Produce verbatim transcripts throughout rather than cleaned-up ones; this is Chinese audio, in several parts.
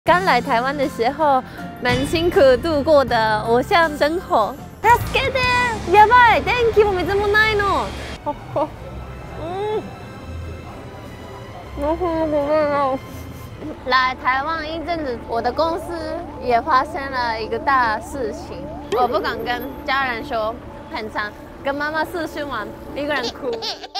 刚来台湾的时候，蛮辛苦度过的偶像生活。助けて！やばい，電気も水もないの。嗯，我好饿。来台湾一阵子，我的公司也发生了一个大事情，我不敢跟家人说，很常跟妈妈视讯完，一个人哭。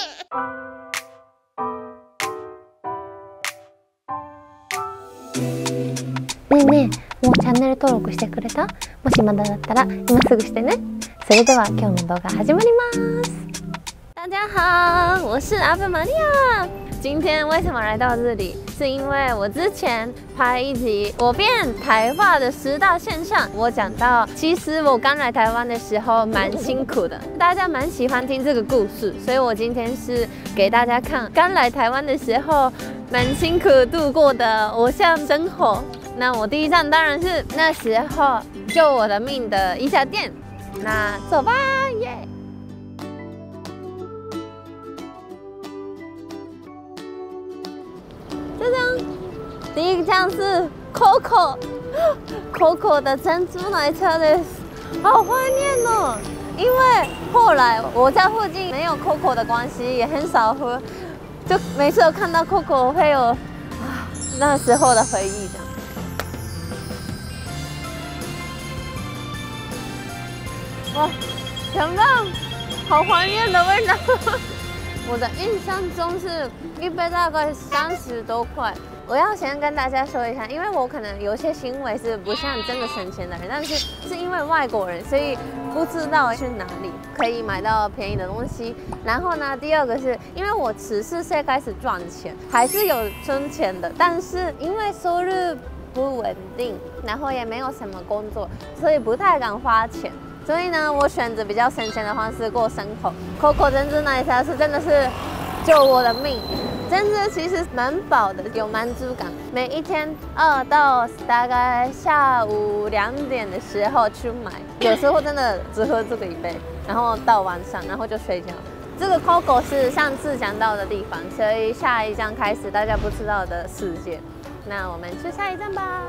ねえねえ、もうチャンネル登録してくれた？もしまだだったら今すぐしてね。それでは今日の動画始まります。大家好，我是阿芬玛利亚。今天为什么来到这里？是因为我之前拍一集我变台化的十大现象，我讲到其实我刚来台湾的时候蛮辛苦的，大家蛮喜欢听这个故事，所以我今天是给大家看刚来台湾的时候蛮辛苦度过的偶像生活。那我第一站当然是那时候救我的命的一家店，那走吧，耶！这张第一张是 Coco Coco 的珍珠奶茶的，好怀念哦！因为后来我家附近没有 Coco 的关系，也很少喝，就每次都看到 Coco 会有啊那时候的回忆这样。哇，很棒，好怀念的味道。我的印象中是一杯大概三十多块。我要先跟大家说一下，因为我可能有些行为是不像真的省钱的人，但是是因为外国人，所以不知道去哪里可以买到便宜的东西。然后呢，第二个是因为我十四岁开始赚钱，还是有存钱的，但是因为收入不稳定，然后也没有什么工作，所以不太敢花钱。所以呢，我选择比较省钱的方式过生活。Coco 珍珠奶茶是真的是救我的命，真的其实蛮饱的，有满足感。每一天二到大概下午两点的时候去买，有时候真的只喝这个一杯，然后到晚上，然后就睡觉。这个 Coco 是上次讲到的地方，所以下一站开始大家不知道的世界。那我们去下一站吧。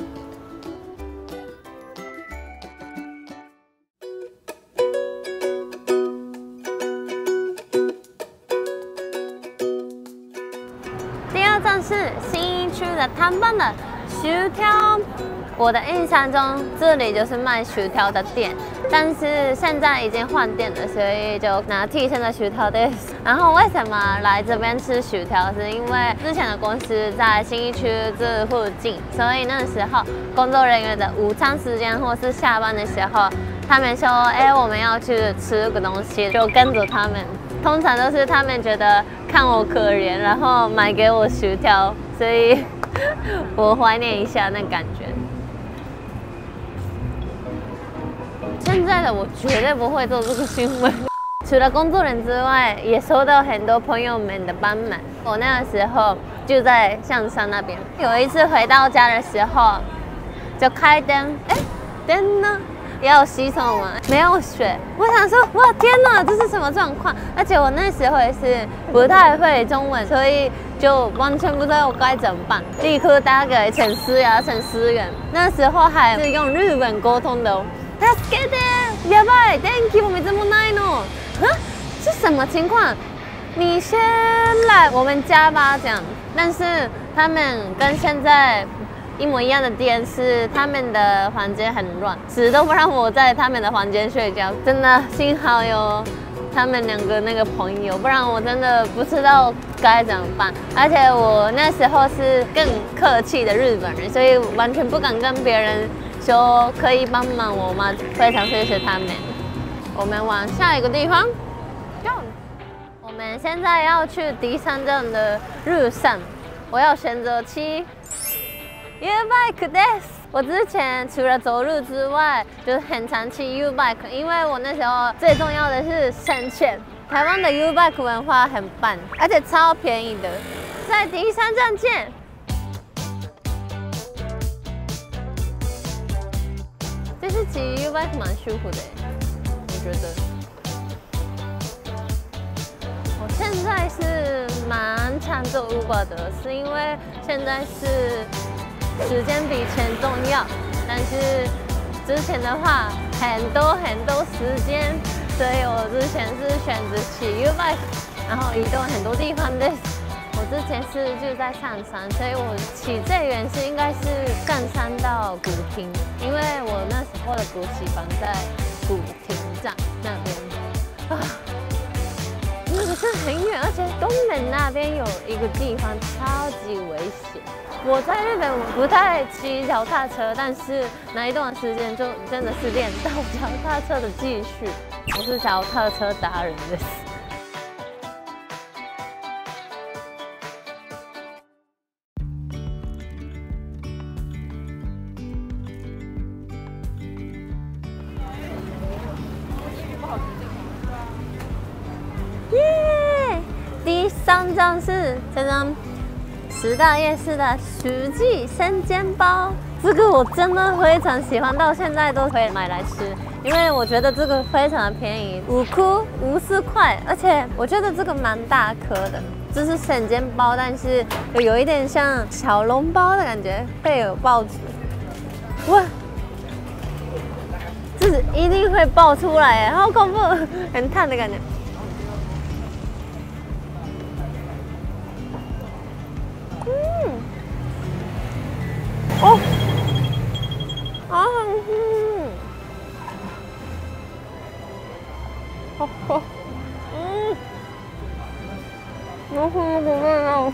这是信义区的摊贩的薯条，我的印象中这里就是卖薯条的店，但是现在已经换店了，所以就拿替身的薯条的。然后为什么来这边吃薯条？是因为之前的公司在信义区这附近，所以那时候工作人员的午餐时间或是下班的时候，他们说：“哎，我们要去吃个东西，就跟着他们。”通常都是他们觉得看我可怜，然后买给我薯条，所以我怀念一下那感觉。现在的我绝对不会做这个行为。除了工作人员之外，也收到很多朋友们的帮忙。我那个时候就在象山那边，有一次回到家的时候，就开灯，哎，灯呢？要洗手吗？没有水。我想说，哇，天哪，这是什么状况？而且我那时候也是不太会中文，所以就完全不知道我该怎么办。立刻打给陈思雅、陈思远，那时候还是用日文沟通的哦。助けて！やばい，電気も水もないの。啊，是什么情况？你先来我们家吧，这样。但是他们跟现在一模一样的店是他们的房间很乱，死都不让我在他们的房间睡觉。真的幸好有他们两个那个朋友，不然我真的不知道该怎么办。而且我那时候是更客气的日本人，所以完全不敢跟别人说可以帮忙我吗？非常谢谢他们。我们往下一个地方 ，Go。我们现在要去第三站的路上，我要选择骑U-bike です。我之前除了走路之外，就是很常骑 U-bike， 因为我那时候最重要的是省钱。台湾的 U-bike 文化很棒，而且超便宜的。在第三站见。这是骑 U-bike 蛮舒服的，我觉得。我现在是蛮常做 Uber 的，是因为现在是时间比钱重要。但是之前的话，很多很多时间，所以我之前是选择骑 U bike， 然后移动很多地方的。我之前是住在上山，所以我骑最远是应该是上山到古亭，因为我那时候的补习班在古亭站那边啊。那个是很远，而且东门那边有一个地方超级危险。我在日本不太骑脚踏车，但是那一段时间就真的是练到脚踏车的技术。我是脚踏车达人です。耶！第三张是这张十大夜市的徐记生煎包，这个我真的非常喜欢，到现在都会买来吃，因为我觉得这个非常的便宜，五颗五十块，而且我觉得这个蛮大颗的。这是生煎包，但是有一点像小笼包的感觉，配有报纸。哇！这是一定会爆出来，好恐怖，很烫的感觉。嗯，哦，好好吃，好好，嗯，我喝不了。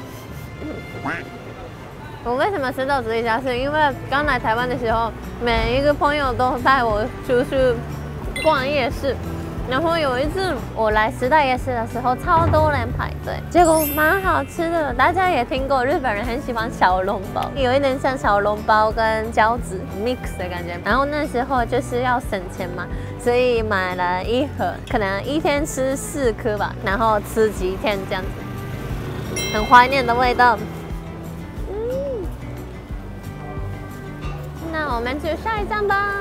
我为什么知道这一家？是因为刚来台湾的时候，每一个朋友都带我出去逛夜市。然后有一次我来时代夜市的时候，超多人排队，结果蛮好吃的。大家也听过，日本人很喜欢小笼包，有一点像小笼包跟饺子 mix 的感觉。然后那时候就是要省钱嘛，所以买了一盒，可能一天吃四颗吧，然后吃几天这样子，很怀念的味道。嗯，那我们去下一站吧。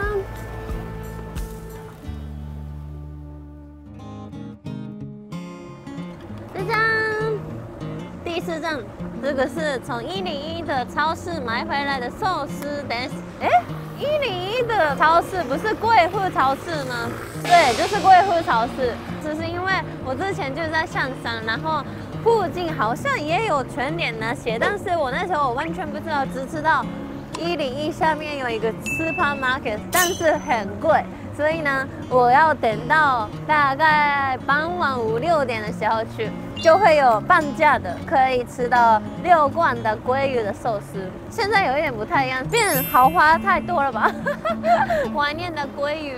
这张第四张，这个是从一零一的超市买回来的寿司です。哎，一零一的超市不是贵妇超市吗？对，就是贵妇超市。只是因为我之前就在上山，然后附近好像也有全联那些，但是我那时候我完全不知道，只知道一零一下面有一个 supermarket， 但是很贵。所以呢，我要等到大概傍晚五六点的时候去，就会有半价的，可以吃到六罐的鲑鱼的寿司。现在有一点不太一样，变豪华太多了吧？怀念的鲑鱼。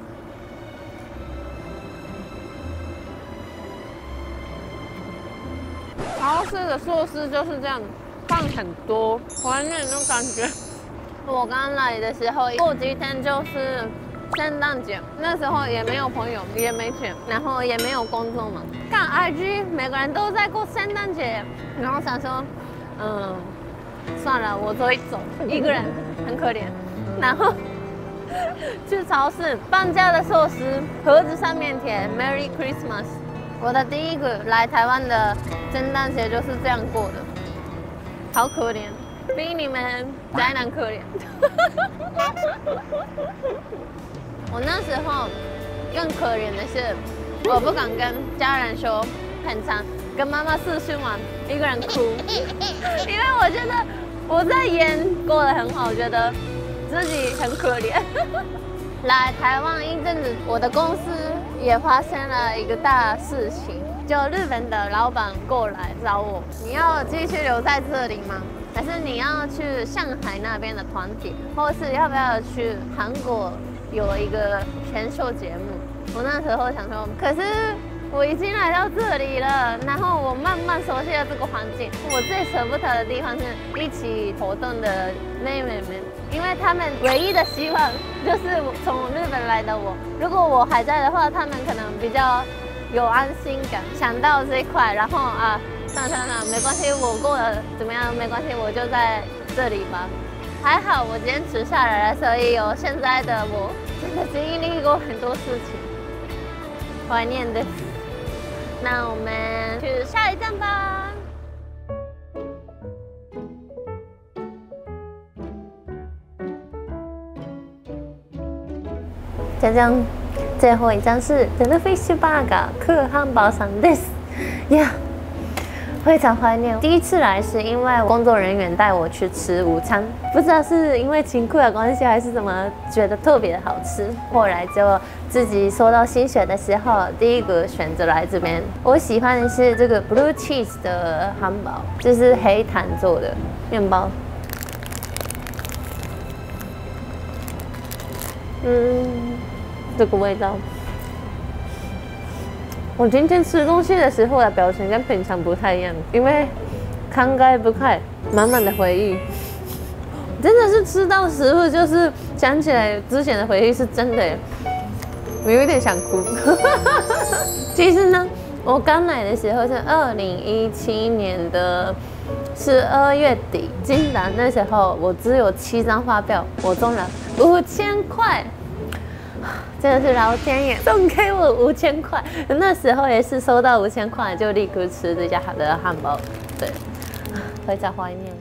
超市的寿司就是这样，放很多，怀念那种感觉。我刚来的时候，过几天就是圣诞节，那时候也没有朋友，也没钱，然后也没有工作嘛。看 I G， 每个人都在过圣诞节，然后想说，嗯，算了，我走一走，一个人很可怜。然后去超市，半价的寿司，盒子上面贴 Merry Christmas。我的第一个来台湾的圣诞节就是这样过的，好可怜，比你们宅男可怜。我那时候更可怜的是，我不敢跟家人说，很常跟妈妈视讯完，一个人哭，因为我觉得我在演过得很好，我觉得自己很可怜。来台湾一阵子，我的公司也发生了一个大事情，就日本的老板过来找我，你要继续留在这里吗？还是你要去上海那边的团体，或是要不要去韩国？有一个选秀节目，我那时候想说，可是我已经来到这里了，然后我慢慢熟悉了这个环境。我最舍不得的地方是一起活动的妹妹们，因为他们唯一的希望就是从日本来的我。如果我还在的话，他们可能比较有安心感，想到这一块，然后啊，算了算了，没关系，我过得怎么样没关系，我就在这里吧。还好我坚持下来了，所以有现在的我，真的经历过很多事情，怀念的。那我们去下一站吧。 就这样，最后一张是 The Fish Burger 客汉堡上 this， 呀，非常怀念。第一次来是因为工作人员带我去吃午餐，不知道是因为情况的关系还是怎么，觉得特别好吃。后来就自己收到薪水的时候，第一个选择来这边。我喜欢的是这个 blue cheese 的汉堡，这是黑糖做的面包。嗯，这个味道。我今天吃东西的时候的表情跟平常不太一样，因为慷慨不慨，满满的回忆。真的是吃到食物，就是想起来之前的回忆，是真的耶。我有点想哭。其实呢，我刚来的时候是二零一七年的十二月底，竟然那时候我只有七张发票，我中了五千块，真的是老天爷送给我五千块。那时候也是收到五千块，就立刻吃这家好的汉堡，对，非常怀念。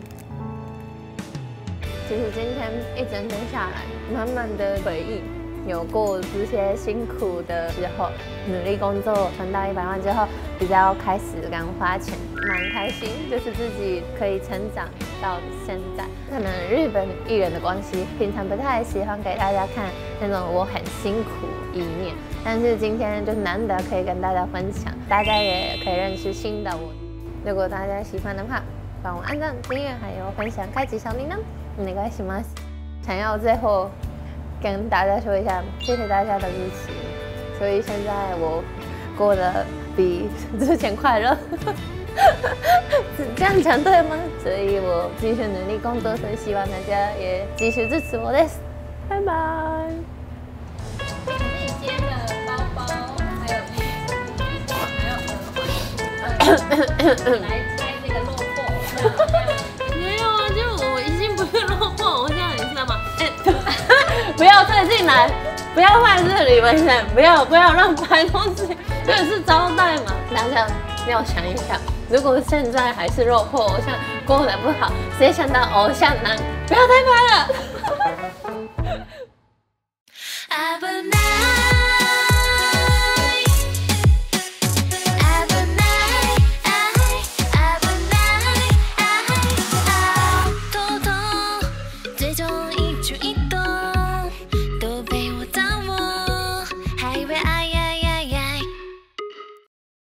其实今天一整天下来，满满的回忆。有过这些辛苦的时候，努力工作存到一百万之后，比较开始敢花钱，蛮开心，就是自己可以成长到现在。可能日本艺人的关系，平常不太喜欢给大家看那种我很辛苦一面，但是今天就难得可以跟大家分享，大家也可以认识新的我。如果大家喜欢的话，帮我按赞、订阅还有分享，开启小铃铛，お願いします。想要最后跟大家说一下，谢谢大家的支持。所以现在我过得比之前快乐，这样讲对吗？所以我继续努力工作，所以希望大家也继续支持我的。拜拜。 自己接的包包，还有衣服，还有耳环，来猜这个落魄。 没有啊，就我已经不是落魄，我现在你知道吗？不要再进来，不要拍这里，危险！不要不要乱拍东西，这个是招待嘛。大家要想一下，如果现在还是落魄，偶像过得不好，谁想当偶像男？不要再拍了。